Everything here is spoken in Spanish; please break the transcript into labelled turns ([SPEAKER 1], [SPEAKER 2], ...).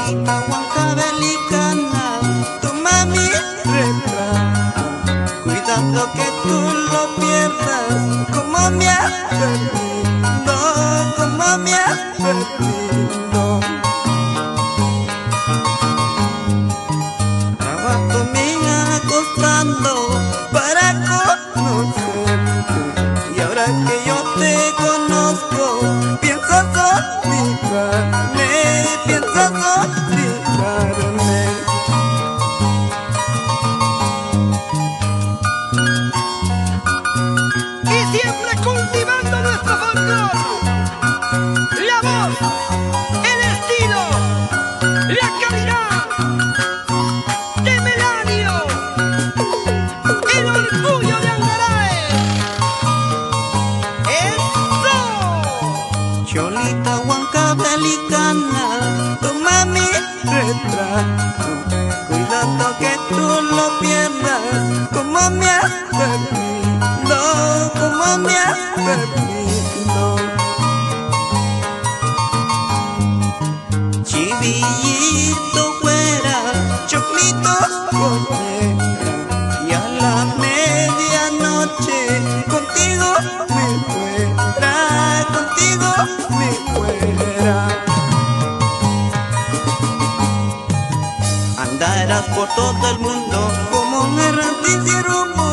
[SPEAKER 1] Cholita huancabelicana, toma mi retrato, cuidando que tú lo pierdas, como me has perdido, como me has perdido. Trabajo me acostando para conocerte, y ahora que yo te conozco, piensas olvidarme, piensas olvidarme.
[SPEAKER 2] Y siempre cultivando nuestro folclor, la voz, el estilo, la calidad de Melanio, el orgullo de Angarae. ¡Eso!
[SPEAKER 1] Cholita huancabelicana, toma mi retrato, cuidando que tú lo pierdas, como me has perdido, como me has perdido. Chivillito fuera, choclito cordera, y a la medianoche contigo me fuera, contigo me fuera. Andarás por todo el mundo como un errante sin rumbo,